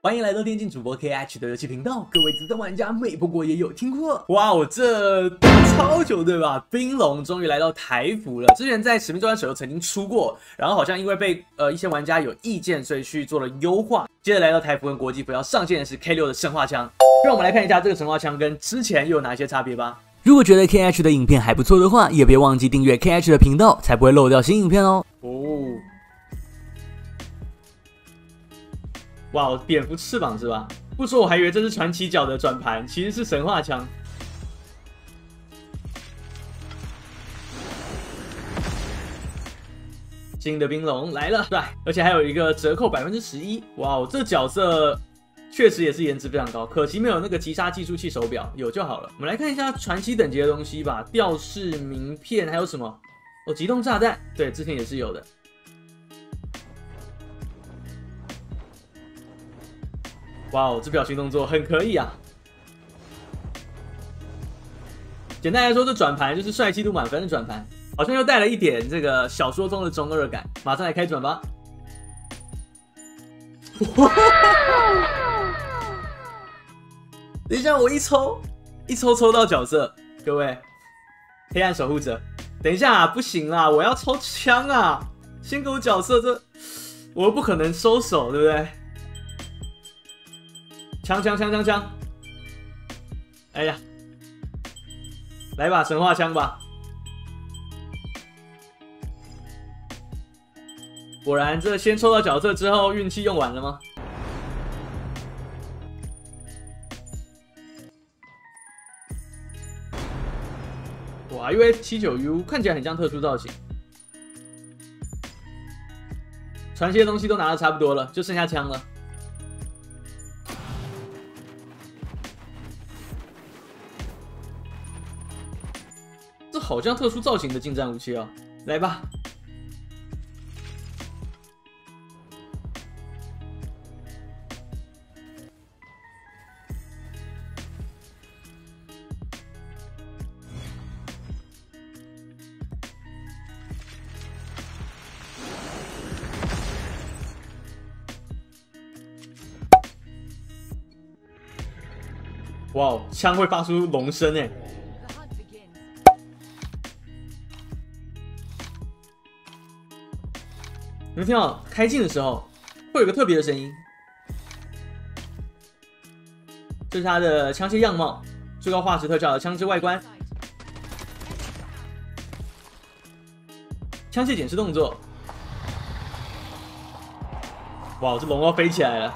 欢迎来到电竞主播 KH 的游戏频道，各位资深玩家没不过也有听过。哇，我这超久对吧？冰龙终于来到台服了。之前在使命召唤手游曾经出过，然后好像因为被一些玩家有意见，所以去做了优化。接着来到台服跟国际服要上线的是 K6的神话枪，让我们来看一下这个神话枪跟之前又有哪些差别吧。如果觉得 KH 的影片还不错的话，也别忘记订阅 KH 的频道，才不会漏掉新影片哦。哇，蝙蝠翅膀是吧？不说我还以为这是传奇角的转盘，其实是神话枪。新的冰龙来了，帅！而且还有一个折扣11%。哇，这角色确实也是颜值非常高，可惜没有那个击杀计数器手表，有就好了。我们来看一下传奇等级的东西吧，吊饰名片还有什么？哦，机动炸弹，对，之前也是有的。哇哦，这表情动作很可以啊！简单来说，这转盘就是帅气度满分的转盘，好像又带了一点这个小说中的中二感。马上来开转吧！等一下，我一抽到角色，各位，黑暗守护者，等一下啊，不行啦，我要抽枪啊！先给我角色，这我又不可能收手，对不对？枪！哎呀，来吧，神话枪吧！果然，这先抽到角色之后，运气用完了吗？哇 ，UF79U 看起来很像特殊造型。传奇的东西都拿的差不多了，就剩下枪了。这好像特殊造型的近战武器哦，来吧！哇哦，枪会发出龙声哎！你们听到开镜的时候会有个特别的声音，这是它的枪械样貌，最高化石特效的枪支外观，枪械检视动作。哇，这龙要飞起来了！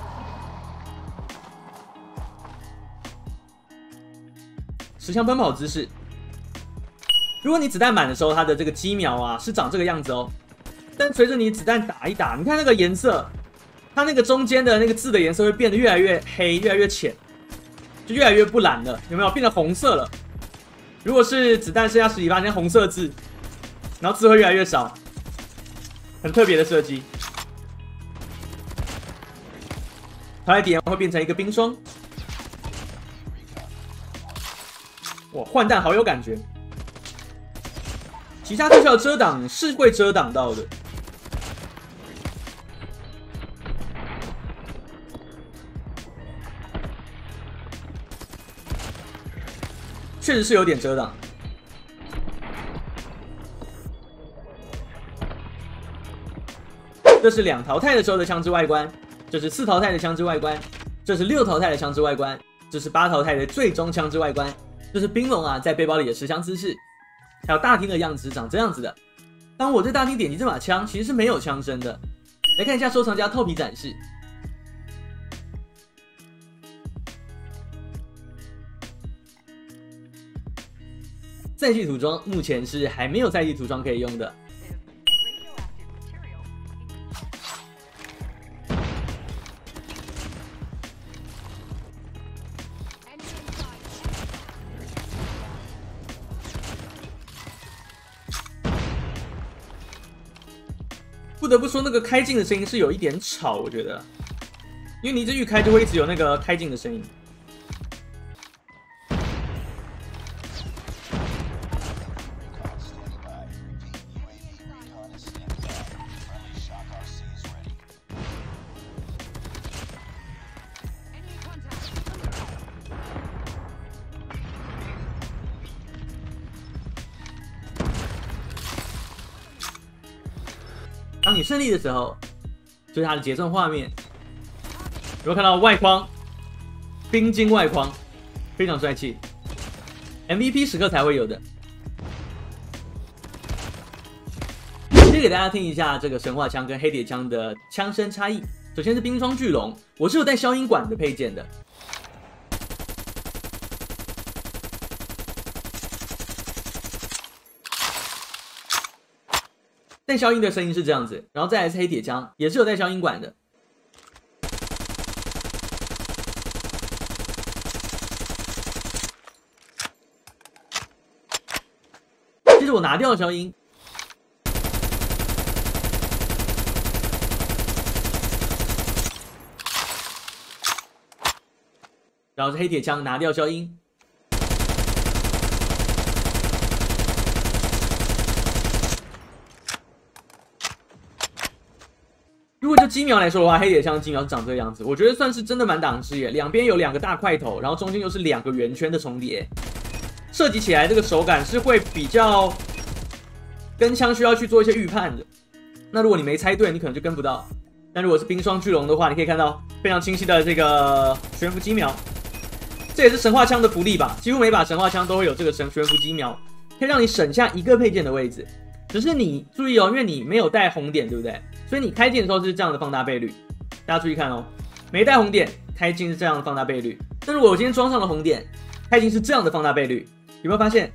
持枪奔跑姿势，如果你子弹满的时候，它的这个机瞄啊是长这个样子哦。但随着你子弹打一打，你看那个颜色，它那个中间的那个字的颜色会变得越来越黑，越来越浅，就越来越不蓝了，有没有？变成红色了。如果是子弹剩下10几%，红色字，然后字会越来越少，很特别的设计。淘汰点会变成一个冰霜，哇，换弹好有感觉。其他特效遮挡是会遮挡到的。确实是有点遮挡。这是2淘汰的时候的枪支外观，这是4淘汰的枪支外观，这是6淘汰的枪支外观，这是8淘汰的最终枪支外观，这是冰龙啊在背包里的持枪姿势，还有大厅的样子长这样子的。当我在大厅点击这把枪，其实是没有枪声的。来看一下收藏家透皮展示。赛季涂装目前是还没有赛季涂装可以用的。不得不说，那个开镜的声音是有一点吵，我觉得，因为你一直预开就会一直有那个开镜的声音。 当你胜利的时候，就是它的结算画面。有没有看到外框？冰晶外框，非常帅气 ，MVP 时刻才会有的。先给大家听一下这个神话枪跟黑铁枪的枪声差异。首先是冰霜巨龙，我是有带消音管的配件的。带消音的声音是这样子，然后再来是黑铁枪，也是有带消音管的。接着我拿掉了消音，然后是黑铁枪，拿掉消音。如果就机瞄来说的话，黑铁枪的机瞄是长这个样子，我觉得算是真的蛮挡视野。两边有2个大块头，然后中间又是2个圆圈的重叠，射击起来这个手感是会比较跟枪需要去做一些预判的。那如果你没猜对，你可能就跟不到。但如果是冰霜巨龙的话，你可以看到非常清晰的这个悬浮机瞄，这也是神话枪的福利吧？几乎每把神话枪都会有这个悬浮机瞄，可以让你省下1个配件的位置。只是你注意哦，因为你没有带红点，对不对？所以你开镜的时候是这样的放大倍率，大家注意看哦，没带红点，开镜是这样的放大倍率。但如果我今天装上了红点，开镜是这样的放大倍率，有没有发现？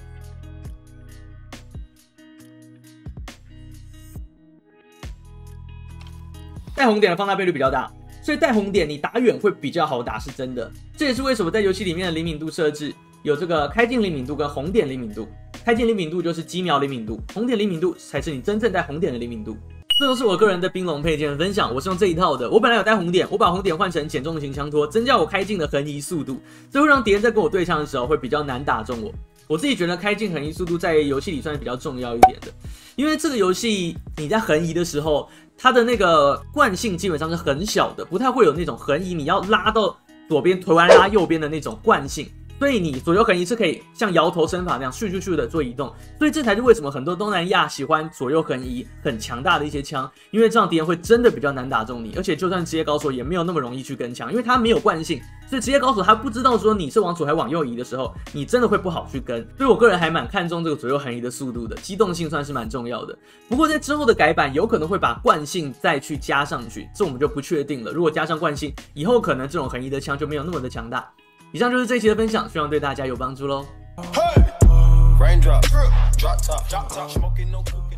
带红点的放大倍率比较大，所以带红点你打远会比较好打，是真的。这也是为什么在游戏里面的灵敏度设置有这个开镜灵敏度跟红点灵敏度。开镜灵敏度就是机瞄灵敏度，红点灵敏度才是你真正带红点的灵敏度。这都是我个人的冰龙配件的分享，我是用这一套的。我本来有带红点，我把红点换成减重型枪托，增加我开镜的横移速度，这会让敌人在跟我对枪的时候会比较难打中我。我自己觉得开镜横移速度在游戏里算是比较重要一点的，因为这个游戏你在横移的时候，它的那个惯性基本上是很小的，不太会有那种横移你要拉到左边突然拉右边的那种惯性。所以你左右横移是可以像摇头身法那样咻咻咻的做移动，所以这才是为什么很多东南亚喜欢左右横移很强大的一些枪，因为这样敌人会真的比较难打中你，而且就算职业高手也没有那么容易去跟枪，因为他没有惯性，所以职业高手他不知道说你是往左还往右移的时候，你真的会不好去跟。所以我个人还蛮看重这个左右横移的速度的，机动性算是蛮重要的。不过在之后的改版有可能会把惯性再去加上去，这我们就不确定了。如果加上惯性，以后可能这种横移的枪就没有那么的强大。以上就是这一期的分享，希望对大家有帮助咯。